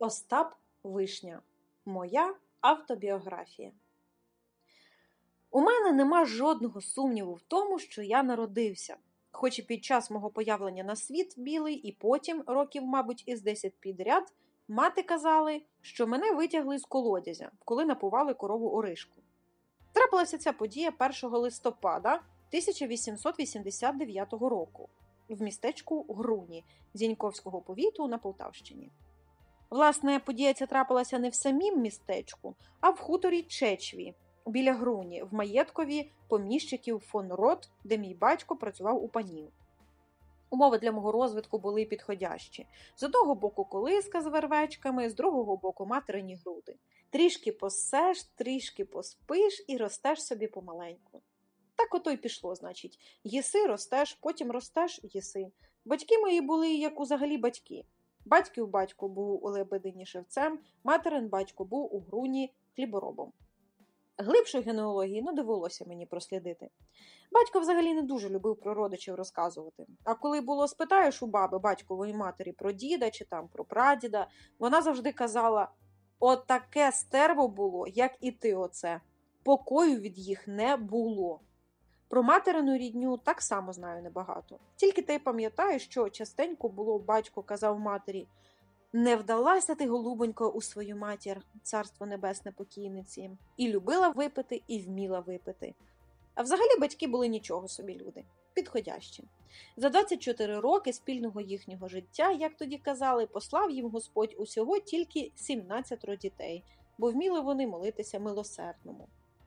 Остап Вишня. Моя автобіографія. У мене нема жодного сумніву в тому, що я народився. Хоч і під час мого появлення на світ білий, і потім, років, мабуть, із 10 підряд, мати казали, що мене витягли з колодязя, коли напували корову Оришку. Трапилася ця подія 1 листопада 1889 року в містечку Груні Зіньковського повіту на Полтавщині. Власне, подія ця трапилася не в самім містечку, а в хуторі Чечві, біля Груні, в маєткові поміщиків фон Рот, де мій батько працював у панів. Умови для мого розвитку були підходящі. З одного боку колиска з вервечками, з другого боку материні груди. Трішки посеш, трішки поспиш і ростеш собі помаленьку. Так ото й пішло, значить. Їси, ростеш, потім ростеш, їси. Батьки мої були, як узагалі батьки. Батьків батько був у Лебедині шевцем, материн батько був у Груні хліборобом. Глибшої генеалогії не довелося мені прослідити. Батько взагалі не дуже любив про родичів розказувати. А коли було спитаєш у баби батькової матері про діда чи там про прадіда, вона завжди казала: «От таке стерво було, як і ти оце. Покою від їх не було». Про материну рідню так само знаю небагато. Тільки те й пам'ятаю, що частенько було батько казав матері: «Не вдалася ти, голубонько, у свою матір, царство небесне покійниці, і любила випити, і вміла випити». А взагалі батьки були нічого собі люди, підходящі. За 24 роки спільного їхнього життя, як тоді казали, послав їм Господь усього тільки 17 дітей, бо вміли вони молитися милосердному.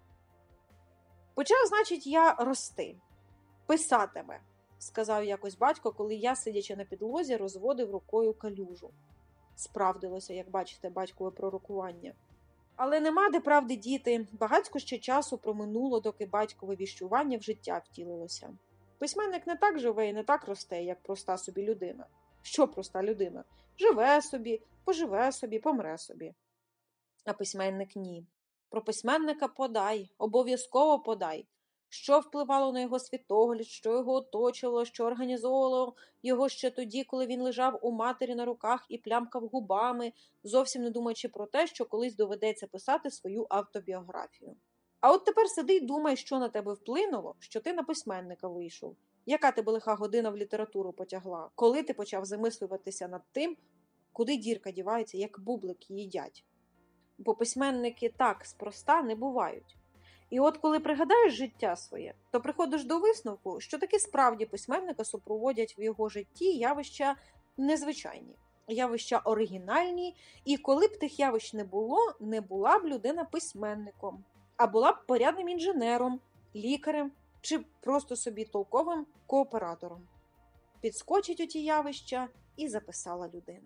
«Почав, значить, я рости. Писатиме», – сказав якось батько, коли я, сидячи на підлозі, розводив рукою калюжу. Справдилося, як бачите, батькове пророкування. Але нема де правди діти, багацько ще часу проминуло, доки батькове віщування в життя втілилося. Письменник не так живе і не так росте, як проста собі людина. Що проста людина? Живе собі, поживе собі, помре собі. А письменник ні. Про письменника подай, обов'язково подай. Що впливало на його світогляд, що його оточило, що організовувало його ще тоді, коли він лежав у матері на руках і плямкав губами, зовсім не думаючи про те, що колись доведеться писати свою автобіографію. А от тепер сиди й думай, що на тебе вплинуло, що ти на письменника вийшов. Яка тебе лиха година в літературу потягла? Коли ти почав замислюватися над тим, куди дірка дівається, як бублики їдять? Бо письменники так спроста не бувають. І от коли пригадаєш життя своє, то приходиш до висновку, що таки справді письменника супроводять в його житті явища незвичайні, явища оригінальні, і коли б тих явищ не було, не була б людина письменником, а була б порядним інженером, лікарем чи просто собі толковим кооператором. Підскочить у ті явища і записала людина.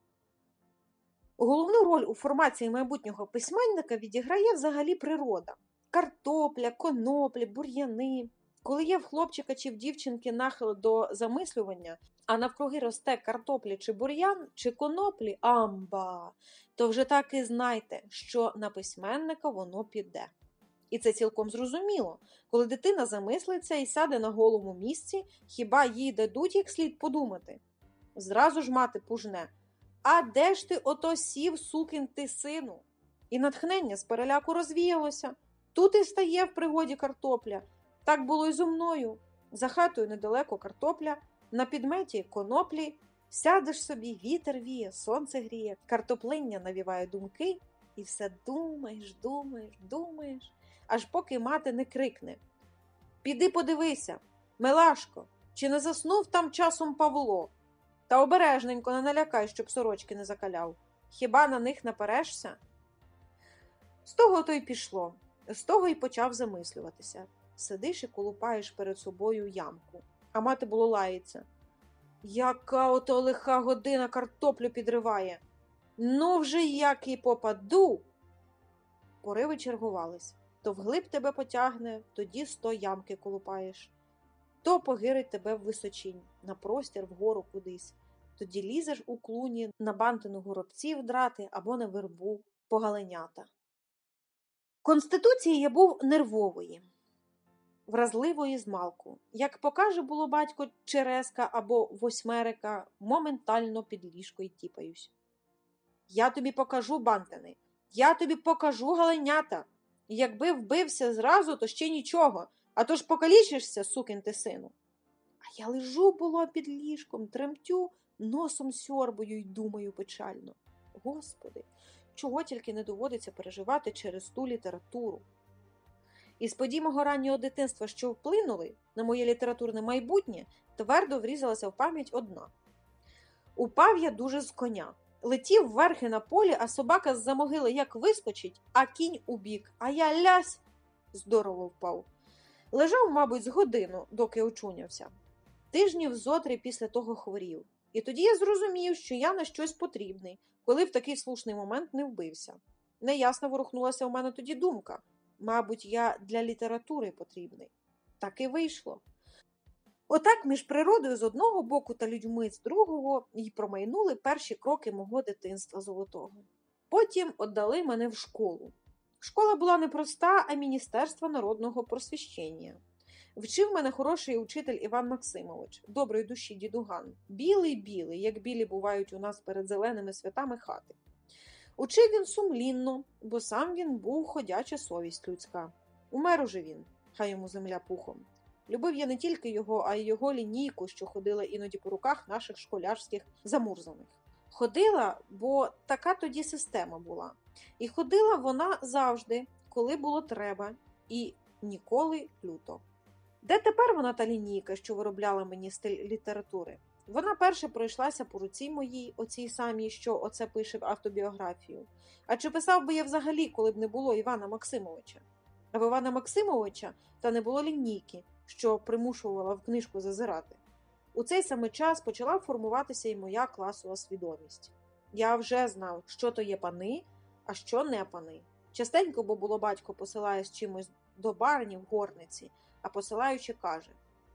Головну роль у формації майбутнього письменника відіграє взагалі природа. Картопля, коноплі, бур'яни. Коли є в хлопчика чи в дівчинки нахил до замислювання, а навкруги росте картопля чи бур'ян, чи коноплі, амба, то вже так і знайте, що на письменника воно піде. І це цілком зрозуміло. Коли дитина замислиться і сяде на голому місці, хіба їй дадуть як слід подумати? Зразу ж мати пужне: «А де ж ти ото сів, сукин ти сину?» І натхнення з переляку розвіялося. Тут і стає в пригоді картопля. Так було й зо мною. За хатою недалеко картопля, на підметі коноплі. Сядеш собі, вітер віє, сонце гріє, картоплиння навіває думки, і все думаєш, думаєш, аж поки мати не крикне: «Піди подивися, Милашко, чи не заснув там часом Павло? Та обережненько не налякай, щоб сорочки не закаляв. Хіба на них наперешся?» З того то й пішло. З того й почав замислюватися. Сидиш і колупаєш перед собою ямку. А мати було лається: «Яка ото лиха година картоплю підриває! Ну вже як і попаду!» Пориви чергувались. То вглиб тебе потягне, тоді 100 ямки колупаєш. То погирить тебе в височінь, на простір, вгору кудись. Тоді лізеш у клуні на бантину горобців драти або на вербу погаленята. Конституції я був нервової, вразливої змалку. Як покаже було батько черезка або восьмерика, моментально під ліжко й тіпаюсь. Я тобі покажу, бантини. Я тобі покажу, галенята. Якби вбився зразу, то ще нічого. А то ж покалічишся, сукин ти сину. А я лежу було під ліжком, тремтю, носом сьорбою й думаю печально. Господи, чого тільки не доводиться переживати через ту літературу. Із подій мого раннього дитинства, що вплинули на моє літературне майбутнє, твердо врізалася в пам'ять одна. Упав я дуже з коня. Летів верхи на полі, а собака з-за могили як вискочить, а кінь убік, а я лясь, здорово впав. Лежав, мабуть, з годину, доки очунявся. Тижнів зо 3 після того хворів. І тоді я зрозумів, що я на щось потрібний, коли в такий слушний момент не вбився. Неясно ворухнулася у мене тоді думка. Мабуть, я для літератури потрібний. Так і вийшло. Отак між природою з одного боку та людьми з другого й промайнули перші кроки мого дитинства золотого. Потім віддали мене в школу. Школа була не проста, а Міністерство народного просвіщення. Вчив мене хороший учитель Іван Максимович, доброї душі дідуган. Білий-білий, як білі бувають у нас перед зеленими святами хати. Учив він сумлінно, бо сам він був ходяча совість людська. Умер уже він, хай йому земля пухом. Любив я не тільки його, а й його лінійку, що ходила іноді по руках наших школярських замурзаних. Ходила, бо така тоді система була. І ходила вона завжди, коли було треба, і ніколи люто. Де тепер вона та лінійка, що виробляла мені стиль літератури? Вона перше пройшлася по руці моїй, оцій самій, що оце пише в автобіографію. А чи писав би я взагалі, коли б не було Івана Максимовича? А в Івана Максимовича та не було лінійки, що примушувала в книжку зазирати. У цей самий час почала формуватися і моя класова свідомість. Я вже знав, що то є пани, а що не пани. Частенько, бо було батько посилає з чимось до барині в горниці, а посилаючи каже: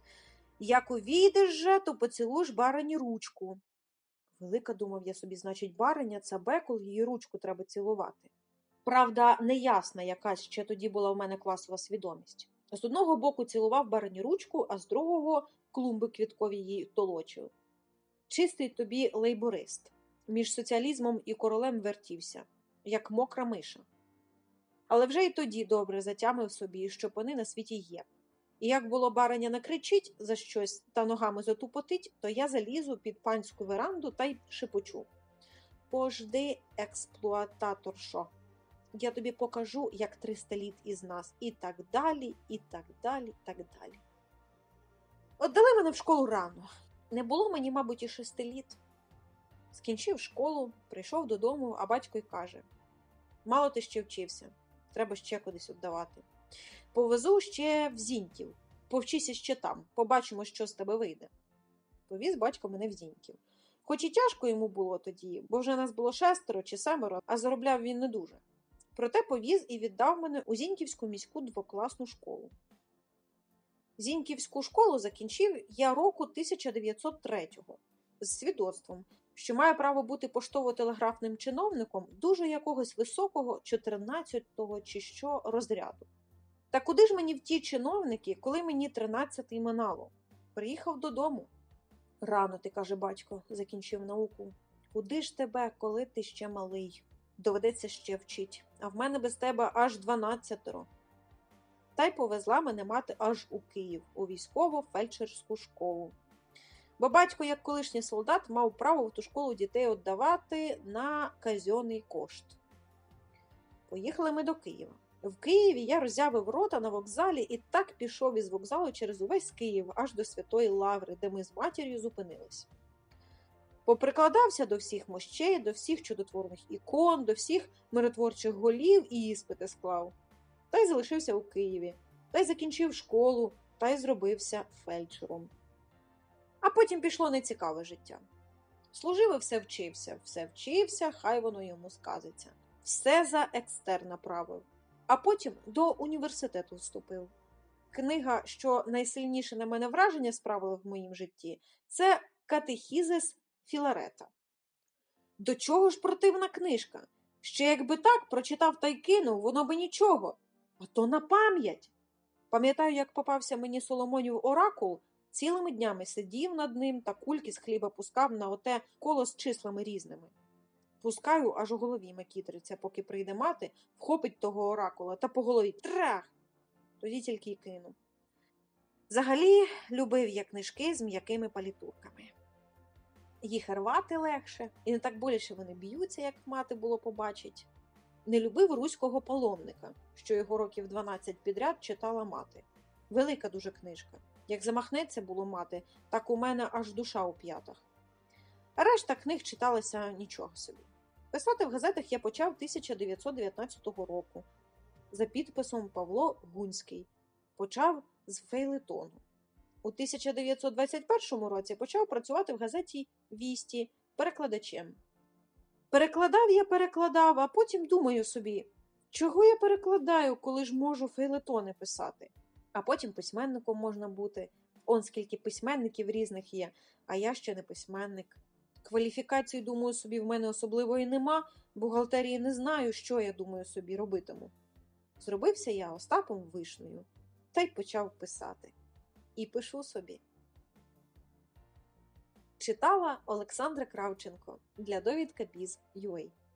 «Як увійдеш же, то поцілуєш барині ручку». Велика, думав я собі, значить, бариня – це бекул, її ручку треба цілувати. Правда, неясна якась ще тоді була в мене класова свідомість. З одного боку цілував барині ручку, а з другого клумби квіткові їй толочив. Чистий тобі лейборист. Між соціалізмом і королем вертівся, як мокра миша. Але вже й тоді добре затямив собі, що пани на світі є. І як було бариня накричить за щось та ногами затупотить, то я залізу під панську веранду та й шепочу: «Пожди, експлуататоршо, я тобі покажу, як 300 літ із нас». І так далі, і так далі, так далі. Отдали мене в школу рано. Не було мені, мабуть, і 6 літ. Скінчив школу, прийшов додому, а батько й каже: «Мало ти ще вчився, треба ще кудись віддавати. Повезу ще в Зіньків, повчися ще там, побачимо, що з тебе вийде». Повіз батько мене в Зіньків. Хоч і тяжко йому було тоді, бо вже нас було 6 чи 7, а заробляв він не дуже. Проте повіз і віддав мене у Зіньківську міську 2-класну школу. Зіньківську школу закінчив я року 1903-го з свідоцтвом, що маю право бути поштово-телеграфним чиновником дуже якогось високого 14-го чи що розряду. Та куди ж мені в ті чиновники, коли мені 13-й минало? Приїхав додому. «Рано ти, – каже батько, – закінчив науку. Куди ж тебе, коли ти ще малий? Доведеться ще вчить. А в мене без тебе аж 12-ро. Та й повезла мене мати аж у Київ, у військово-фельдшерську школу. Бо батько, як колишній солдат, мав право в ту школу дітей віддавати на казенний кошт. Поїхали ми до Києва. В Києві я роззявив рота на вокзалі і так пішов із вокзалу через увесь Київ, аж до Святої Лаври, де ми з матір'ю зупинились. Поприкладався до всіх мощей, до всіх чудотворних ікон, до всіх миротворчих голів і іспити склав. Та й залишився у Києві, та й закінчив школу, та й зробився фельдшером. А потім пішло нецікаве життя. Служив і все вчився, хай воно йому сказиться. Все за екстерн направив. А потім до університету вступив. Книга, що найсильніше на мене враження справила в моїм житті, це «Катехізис Філарета». До чого ж противна книжка? Ще якби так прочитав та й кинув, воно би нічого. А то на пам'ять. Пам'ятаю, як попався мені Соломонів оракул, цілими днями сидів над ним та кульки з хліба пускав на оте коло з числами різними. Пускаю, аж у голові макітриться, поки прийде мати, вхопить того оракула та по голові трах! Тоді тільки й кину. Взагалі, любив я книжки з м'якими палітурками. Їх рвати легше, і не так боляче вони б'ються, як мати було побачить. Не любив руського паломника, що його років 12 підряд читала мати. Велика дуже книжка. Як замахнеться було мати, так у мене аж душа у п'ятах. А решта книг читалася нічого собі. Писати в газетах я почав 1919 року за підписом Павло Гунський. Почав з фейлетону. У 1921 році почав працювати в газеті «Вісті» перекладачем. Перекладав, а потім думаю собі, чого я перекладаю, коли ж можу фейлетони писати? А потім письменником можна бути. Он скільки письменників різних є, а я ще не письменник. Кваліфікації, думаю собі, в мене особливої нема, бухгалтерії не знаю, що я, думаю собі, робитиму. Зробився я Остапом Вишнею, та й почав писати. І пишу собі. Читала Олександра Кравченко для довідка Біз.UA.